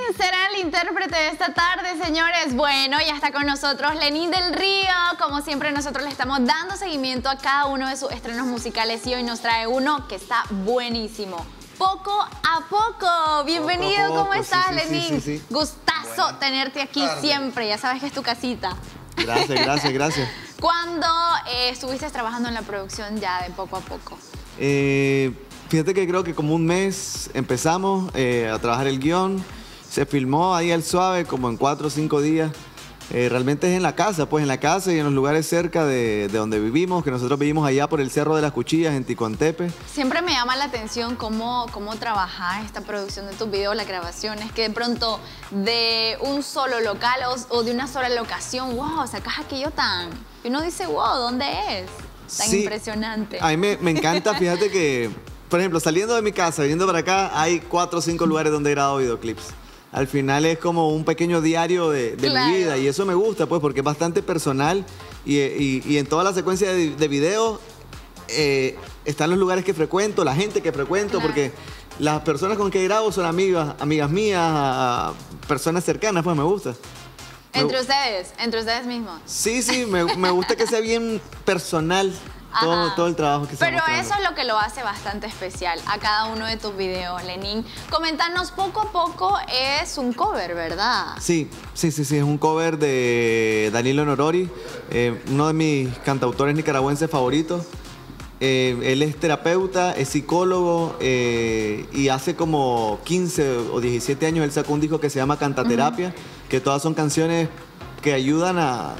será el intérprete de esta tarde, señores? Bueno, ya está con nosotros Lenín del Río. Como siempre, nosotros le estamos dando seguimiento a cada uno de sus estrenos musicales y hoy nos trae uno que está buenísimo. Poco a poco. Bienvenido, poco a poco. ¿Cómo estás, Sí, Lenín? sí. Gustazo tenerte aquí siempre. Ya sabes que es tu casita. Gracias. ¿Cuándo estuviste trabajando en la producción ya de Poco a Poco? Fíjate que creo que como un mes empezamos a trabajar el guión. Se filmó ahí al suave como en 4 o 5 días. Realmente es en la casa, pues en la casa y en los lugares cerca de donde vivimos, que nosotros vivimos allá por el Cerro de las Cuchillas en Ticuantepe. Siempre me llama la atención cómo trabajas esta producción de tus videos, las grabaciones, que de pronto de un solo local o de una sola locación, wow, sacas aquello tan... Y uno dice, wow, ¿dónde es? Tan impresionante. A mí me encanta, fíjate que, por ejemplo, saliendo de mi casa, viniendo para acá, hay 4 o 5 lugares donde he grabado videoclips. Al final es como un pequeño diario de mi vida y eso me gusta, pues, porque es bastante personal y en toda la secuencia de videos están los lugares que frecuento, la gente que frecuento, porque las personas con que grabo son amigas mías, personas cercanas, pues me gusta. ¿Entre ustedes mismos? Sí, me gusta que sea bien personal. Todo el trabajo que se Pero eso es lo que lo hace bastante especial a cada uno de tus videos, Lenín. Coméntanos, Poco a Poco es un cover, ¿verdad? Sí, es un cover de Danilo Norori, uno de mis cantautores nicaragüenses favoritos. Él es terapeuta, es psicólogo y hace como 15 o 17 años él sacó un disco que se llama Cantaterapia, que todas son canciones que ayudan a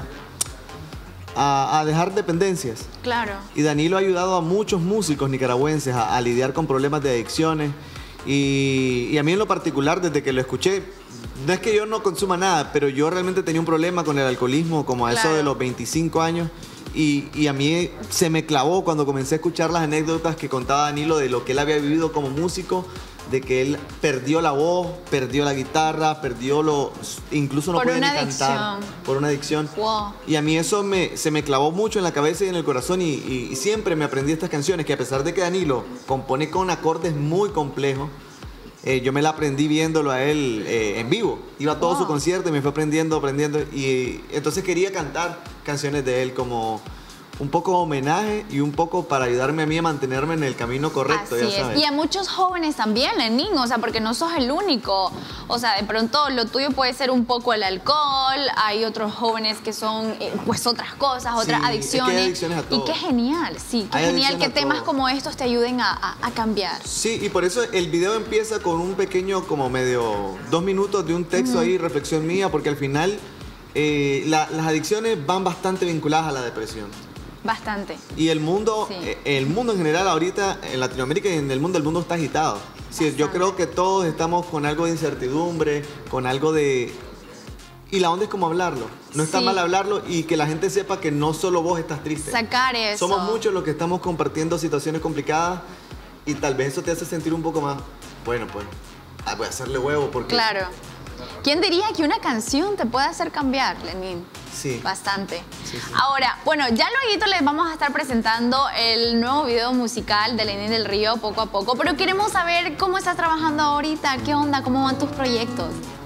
dejar dependencias. Claro. Y Danilo ha ayudado a muchos músicos nicaragüenses a lidiar con problemas de adicciones. Y a mí en lo particular, desde que lo escuché, no es que yo no consuma nada, pero yo realmente tenía un problema con el alcoholismo como a eso de los 25 años. Y a mí se me clavó cuando comencé a escuchar las anécdotas que contaba Danilo de lo que él había vivido como músico, de que él perdió la voz, perdió la guitarra, incluso no podía ni cantar por una adicción. Wow. Y a mí eso se me clavó mucho en la cabeza y en el corazón y siempre me aprendí estas canciones que a pesar de que Danilo compone con acordes muy complejos, yo me la aprendí viéndolo a él en vivo. Iba a todo su concierto y me fue aprendiendo y entonces quería cantar canciones de él como un poco homenaje y un poco para ayudarme a mí a mantenerme en el camino correcto. Así ya sabes. Y a muchos jóvenes también, Lenín, o sea, porque no sos el único. O sea, de pronto lo tuyo puede ser un poco el alcohol, hay otros jóvenes que son pues otras cosas, otras adicciones. Es que hay adicciones a todo. Y qué genial, qué genial que temas como estos te ayuden a cambiar. Sí, y por eso el video empieza con un pequeño, como medio 2 minutos de un texto ahí, reflexión mía, porque al final las adicciones van bastante vinculadas a la depresión. Bastante. Y el mundo en general ahorita, en Latinoamérica y en el mundo está agitado. Sí, yo creo que todos estamos con algo de incertidumbre, con algo de... Y la onda es como hablarlo. No está mal hablarlo y que la gente sepa que no solo vos estás triste. Sacar eso. Somos muchos los que estamos compartiendo situaciones complicadas y tal vez eso te hace sentir un poco más... Bueno, pues voy a hacerle huevo porque... Claro. ¿Quién diría que una canción te puede hacer cambiar, Lenín? Sí. Bastante. Sí. Ahora, bueno, ya luego les vamos a estar presentando el nuevo video musical de Lenín del Río, Poco a Poco, pero queremos saber cómo estás trabajando ahorita, qué onda, cómo van tus proyectos.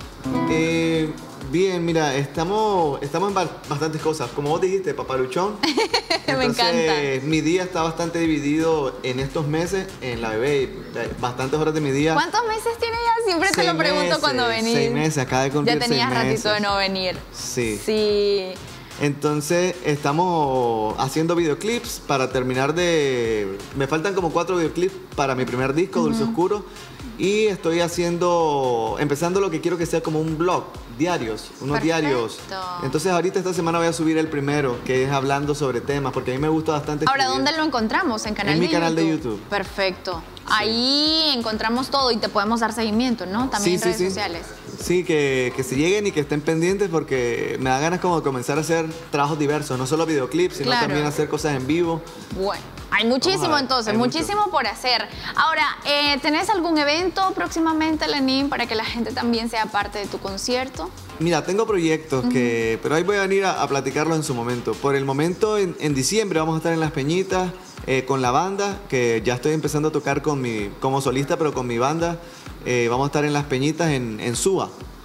Bien, mira, estamos en bastantes cosas. Como vos dijiste, papaluchón. Me encanta. Mi día está bastante dividido en estos meses en la bebé. Bastantes horas de mi día. ¿Cuántos meses tiene ya? Siempre te lo pregunto cuando venís. 6 meses, acaba de cumplir 6 meses. Ya tenías ratito de no venir. Sí. Entonces, estamos haciendo videoclips para terminar de... Me faltan como 4 videoclips para mi primer disco, Dulce Oscuro. Y estoy empezando lo que quiero que sea como un blog, unos diarios. Entonces ahorita esta semana voy a subir el primero, que es hablando sobre temas, porque a mí me gusta bastante escribir. Ahora, ¿dónde lo encontramos? ¿En mi canal de YouTube? Perfecto. Ahí encontramos todo y te podemos dar seguimiento, ¿no? También en redes sociales. Sí, que se lleguen y que estén pendientes porque me da ganas como de comenzar a hacer trabajos diversos, no solo videoclips, sino también hacer cosas en vivo. Bueno, hay muchísimo entonces, muchísimo por hacer. Ahora, ¿tenés algún evento próximamente, Lenín, para que la gente también sea parte de tu concierto? Mira, tengo proyectos pero ahí voy a venir a platicarlo en su momento. Por el momento, en diciembre vamos a estar en Las Peñitas con la banda, que ya estoy empezando a tocar como solista, pero con mi banda. Vamos a estar en Las Peñitas en Suba.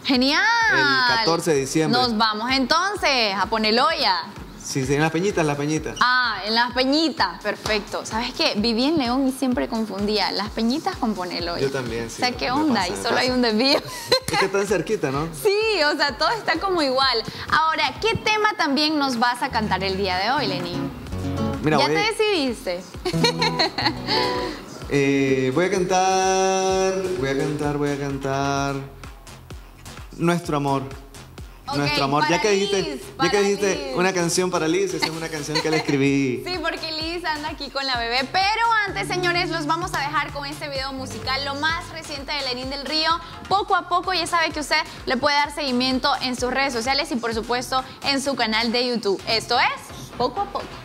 ¡Genial! El 14 de diciembre. Nos vamos entonces a Poneloya. Sí, sí, en Las Peñitas, Las Peñitas. Ah, en Las Peñitas, perfecto. ¿Sabes qué? Viví en León y siempre confundía Las Peñitas con Poneloya. Yo también, sí. O sea, ¿qué onda? Y solo hay un desvío. Es que están cerquita, ¿no? Sí, o sea, todo está como igual. Ahora, ¿qué tema también nos vas a cantar el día de hoy, Lenín? Mira, ¿Ya te decidiste? Voy a cantar Nuestro Amor. Ok, Nuestro Amor. para Ya que Liz, dijiste Liz. una canción para Liz, esa es una canción que le escribí. Sí, porque Liz anda aquí con la bebé. Pero antes, señores, los vamos a dejar con este video musical, lo más reciente de Lenín del Río. Poco a poco, ya sabe que usted le puede dar seguimiento en sus redes sociales y, por supuesto, en su canal de YouTube. Esto es Poco a Poco.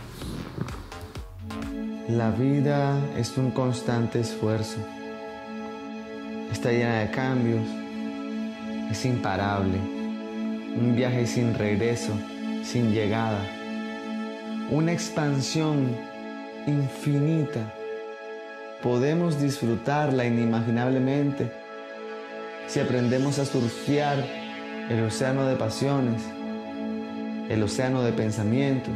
La vida es un constante esfuerzo. Está llena de cambios. Es imparable. Un viaje sin regreso, sin llegada. Una expansión infinita. Podemos disfrutarla inimaginablemente si aprendemos a surfear el océano de pasiones, el océano de pensamientos.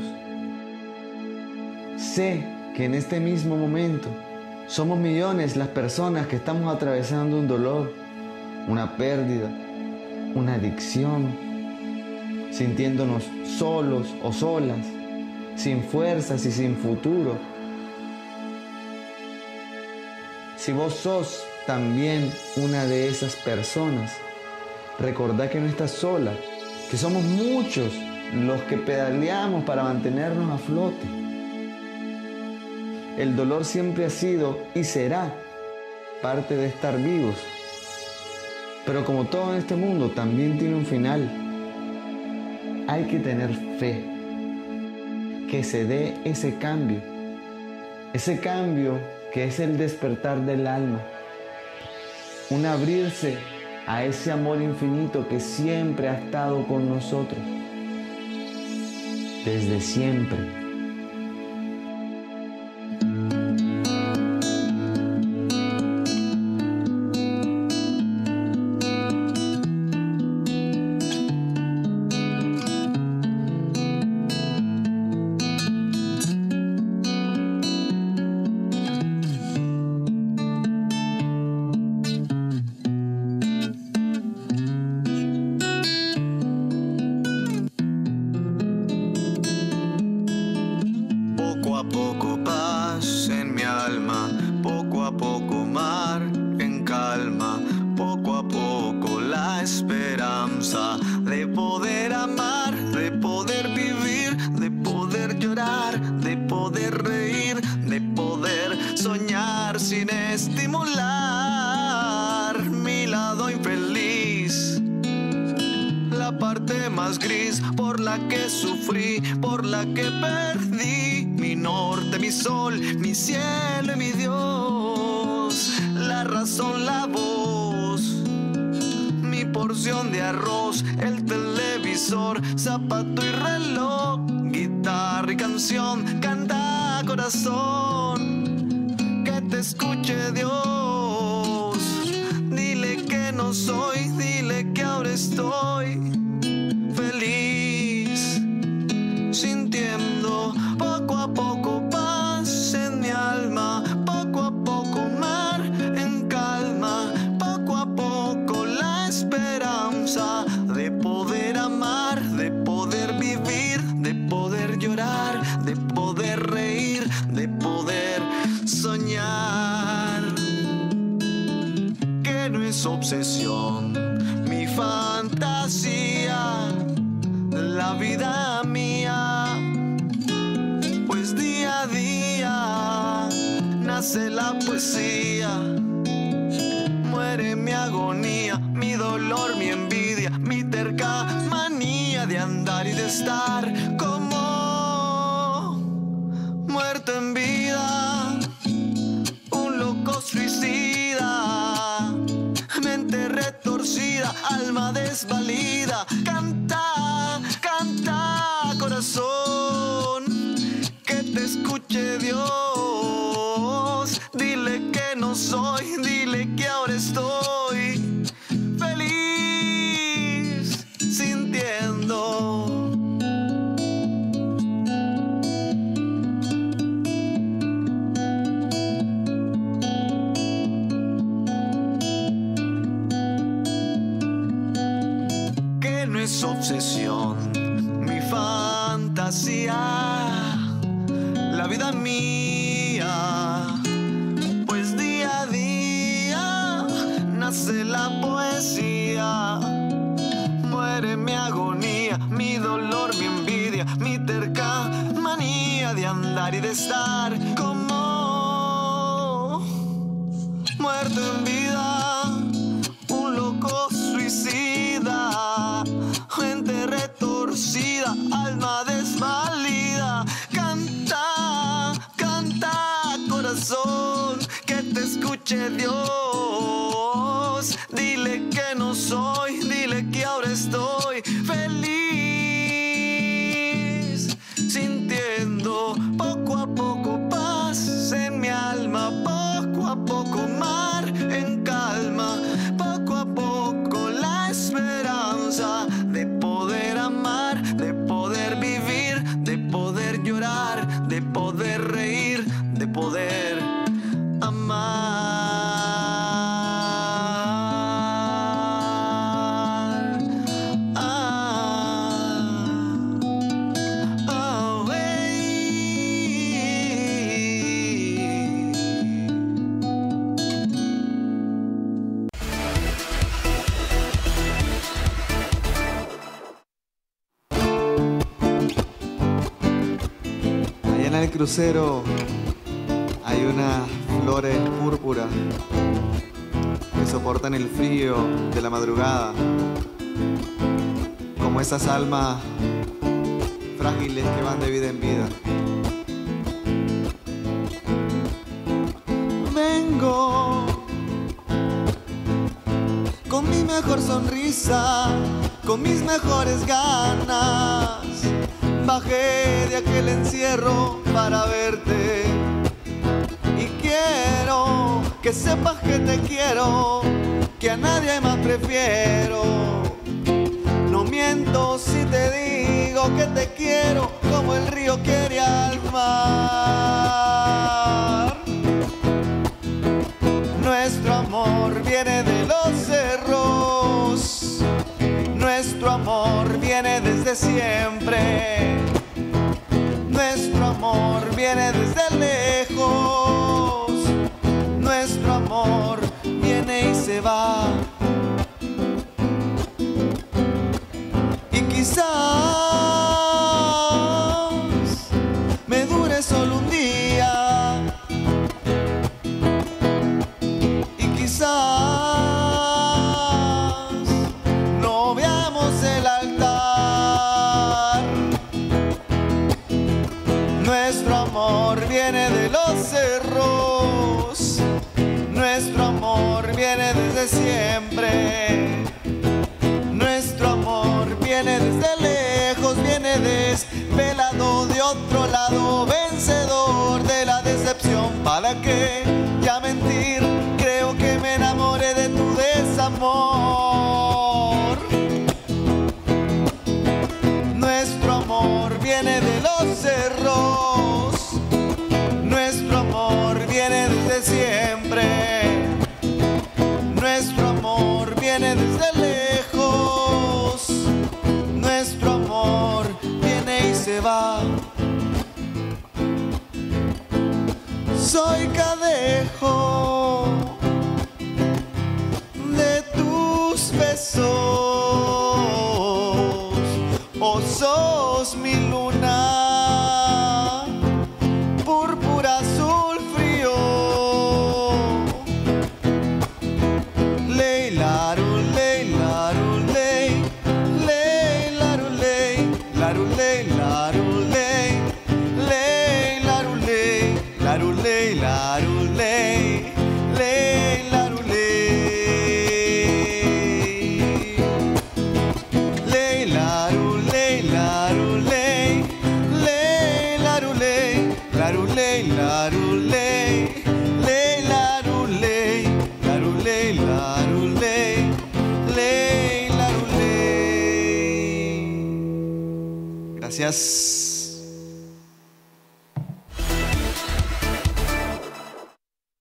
Sé que en este mismo momento somos millones las personas que estamos atravesando un dolor, una pérdida, una adicción, sintiéndonos solos o solas, sin fuerzas y sin futuro. Si vos sos también una de esas personas, recordá que no estás sola, que somos muchos los que pedaleamos para mantenernos a flote. El dolor siempre ha sido y será parte de estar vivos. Pero como todo en este mundo también tiene un final, hay que tener fe, que se dé ese cambio que es el despertar del alma, un abrirse a ese amor infinito que siempre ha estado con nosotros, desde siempre. Poco a poco paz en mi alma, poco a poco mar en calma, poco a poco la esperanza de poder amar, de poder vivir, de poder llorar, de poder reír, de poder soñar sin estimular mi lado infeliz. La parte más gris por la que sufrí, por la que perdí mi norte, mi sol, mi cielo y mi Dios. La razón, la voz, mi porción de arroz, el televisor, zapato y reloj, guitarra y canción, canta corazón, que te escuche Dios. Dile que no soy, dile que ahora estoy feliz, sintiendo poco a poco paz en mi alma, poco a poco mar en calma, poco a poco la esperanza de poder amar, de poder vivir, de poder llorar, de poder reír, de poder soñar. Que no es obsesión, mi fantasía, la vida mía, pues día a día nace la poesía, muere mi agonía, mi dolor, mi envidia, mi terca manía de andar y de estar como muerto en vida, un loco suicida, mente retorcida, alma desvalida. Canta, canta corazón, que te escuche Dios. Dile que no soy, dile que ahora estoy feliz. es obsesión, mi fantasía, la vida mía. Pues día a día nace la poesía, muere mi agonía, mi dolor, mi envidia, mi terca manía de andar y de estar como muerto en vida, un loco suicida, mente retorcida, alma desvalida. Canta, canta, corazón, que te escuche Dios. Dile que no soy, dile que ahora estoy feliz, sintiendo poco a poco paz en mi alma, poco a poco mar en calma, poco a poco la esperanza de poder amar, de poder vivir, de poder llorar, de poder reír, de poder amar. Allá en el crucero hay unas flores púrpuras que soportan el frío de la madrugada, como esas almas frágiles que van de vida en vida. Vengo con mi mejor sonrisa, con mis mejores ganas. Bajé de aquel encierro para verte y quiero que sepas que te quiero, que a nadie más prefiero. No miento si te digo que te quiero como el río quiere al mar. Nuestro amor viene de los cerros, nuestro amor viene desde siempre, nuestro amor viene desde lejos, nuestro amor viene y se va. Y quizás me dure solo un día, y quizás no veamos el altar. Nuestro amor viene de los cerros, nuestro amor viene desde siempre, nuestro amor viene desde lejos, viene desvelado de otro lado, vencedor de la decepción. ¿Para qué ya mentir? Creo que me enamoré de tu desamor. Nuestro amor viene de los cerros, nuestro amor viene desde siempre, nuestro amor viene desde lejos, nuestro amor viene y se va. Soy cadejo de tus besos, o sos mi luna, púrpura azul frío. Ley, laru, ley, laru, ley, ley, laru, ley, laru, ley, laru, ley, ley, laru, ley, laru, ley, laru, ley, ley, laru, ley, ley, laru, ley, laru, ley, ley, laru, ley, laru, ley, laru, ley, ley, laru, ley, laru, ley, laru, ley, ley, laru, ley. Gracias.